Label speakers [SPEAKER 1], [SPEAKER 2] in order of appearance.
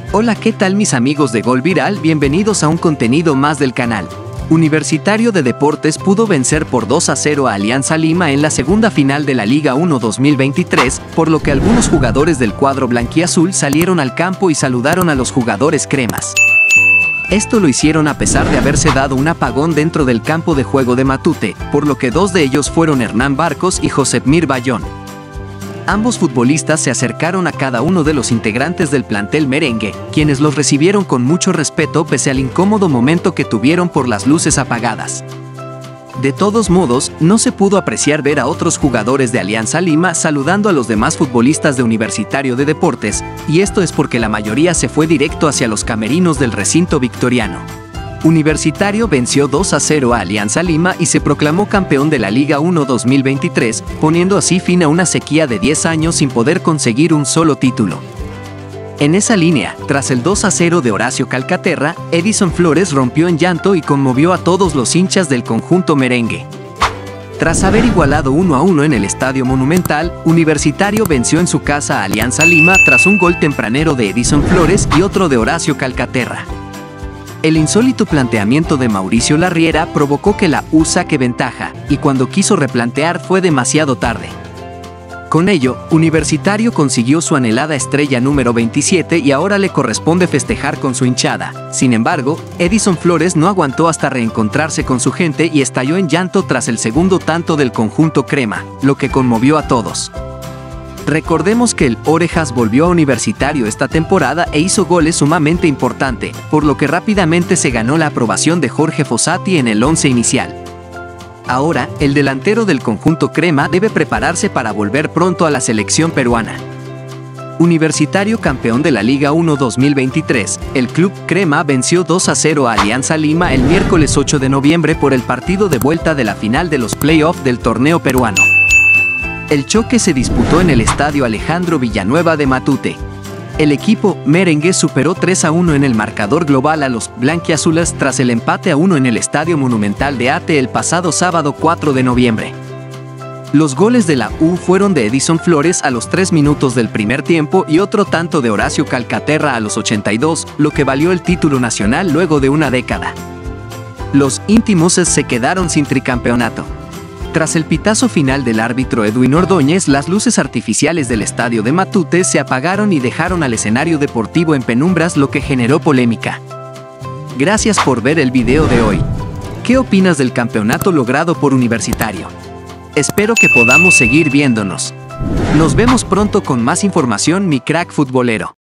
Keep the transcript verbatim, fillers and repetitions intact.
[SPEAKER 1] Hola, ¿qué tal mis amigos de Gol Viral? Bienvenidos a un contenido más del canal. Universitario de Deportes pudo vencer por dos a cero a Alianza Lima en la segunda final de la Liga uno dos mil veintitrés, por lo que algunos jugadores del cuadro blanquiazul salieron al campo y saludaron a los jugadores cremas. Esto lo hicieron a pesar de haberse dado un apagón dentro del campo de juego de Matute, por lo que dos de ellos fueron Hernán Barcos y Josemir Bayón. Ambos futbolistas se acercaron a cada uno de los integrantes del plantel merengue, quienes los recibieron con mucho respeto pese al incómodo momento que tuvieron por las luces apagadas. De todos modos, no se pudo apreciar ver a otros jugadores de Alianza Lima saludando a los demás futbolistas de Universitario de Deportes, y esto es porque la mayoría se fue directo hacia los camerinos del recinto victoriano. Universitario venció dos a cero a Alianza Lima y se proclamó campeón de la Liga uno dos mil veintitrés, poniendo así fin a una sequía de diez años sin poder conseguir un solo título. En esa línea, tras el dos a cero de Horacio Calcaterra, Edison Flores rompió en llanto y conmovió a todos los hinchas del conjunto merengue. Tras haber igualado uno a uno en el Estadio Monumental, Universitario venció en su casa a Alianza Lima tras un gol tempranero de Edison Flores y otro de Horacio Calcaterra. El insólito planteamiento de Mauricio Larriera provocó que la U saque ventaja, y cuando quiso replantear fue demasiado tarde. Con ello, Universitario consiguió su anhelada estrella número veintisiete y ahora le corresponde festejar con su hinchada. Sin embargo, Edison Flores no aguantó hasta reencontrarse con su gente y estalló en llanto tras el segundo tanto del conjunto crema, lo que conmovió a todos. Recordemos que el Orejas volvió a Universitario esta temporada e hizo goles sumamente importantes, por lo que rápidamente se ganó la aprobación de Jorge Fossati en el once inicial. Ahora, el delantero del conjunto crema debe prepararse para volver pronto a la selección peruana. Universitario campeón de la Liga uno dos mil veintitrés, el club crema venció dos a cero a Alianza Lima el miércoles ocho de noviembre por el partido de vuelta de la final de los play-off del torneo peruano. El choque se disputó en el Estadio Alejandro Villanueva de Matute. El equipo merengue superó tres a uno en el marcador global a los blanquiazules tras el empate a uno en el Estadio Monumental de Ate el pasado sábado cuatro de noviembre. Los goles de la U fueron de Edison Flores a los tres minutos del primer tiempo y otro tanto de Horacio Calcaterra a los ochenta y dos, lo que valió el título nacional luego de una década. Los íntimos se quedaron sin tricampeonato. Tras el pitazo final del árbitro Edwin Ordóñez, las luces artificiales del estadio de Matute se apagaron y dejaron al escenario deportivo en penumbras, lo que generó polémica. Gracias por ver el video de hoy. ¿Qué opinas del campeonato logrado por Universitario? Espero que podamos seguir viéndonos. Nos vemos pronto con más información, mi crack futbolero.